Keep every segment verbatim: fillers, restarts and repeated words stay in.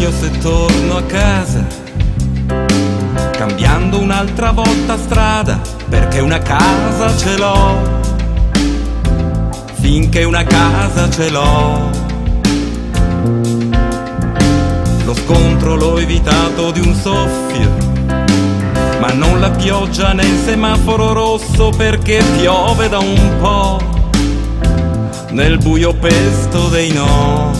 io se torno a casa, cambiando un'altra volta strada, perché una casa ce l'ho, finché una casa ce l'ho. Lo scontro l'ho evitato di un soffio, ma non la pioggia né il semaforo rosso, perché piove da un po' nel buio pesto dei no.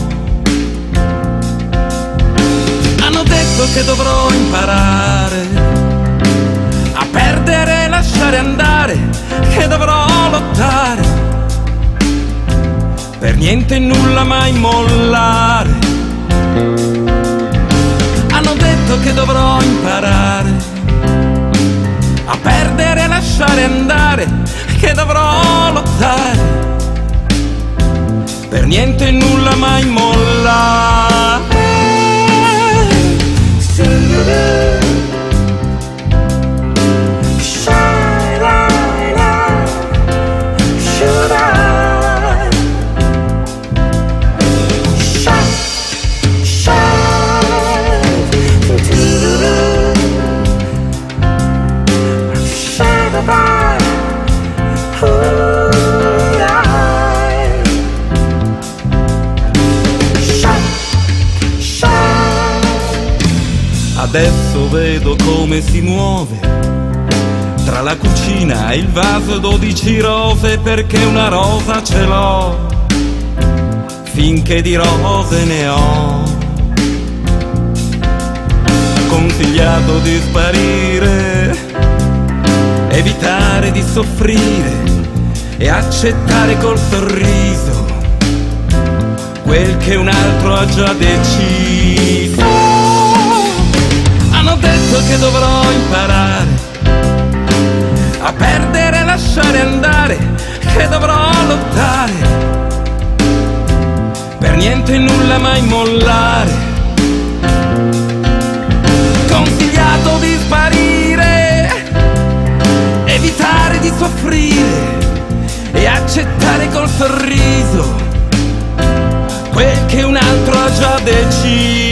Hanno detto che dovrò imparare a perdere e lasciare andare, che dovrò lottare, per niente e nulla mai mollare. Hanno detto che dovrò imparare a perdere e lasciare andare, che dovrò lottare, per niente e nulla mai mollare. Adesso vedo come si muove tra la cucina e il vaso dodici rose, perché una rosa ce l'ho, finché di rose ne ho. Consigliato di sparire, evitare di soffrire e accettare col sorriso quel che un altro ha già deciso. Hanno detto che dovrò imparare a perdere e lasciare andare, che dovrò lottare, per niente e nulla mai mollare. Consigliato di sparire, evitare di soffrire e accettare col sorriso quel che un altro ha già deciso.